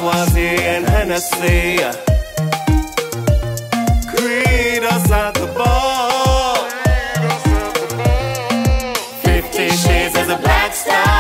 Courvoisier and Hennessy. Greet us at the bar. 50 Shades is a black star.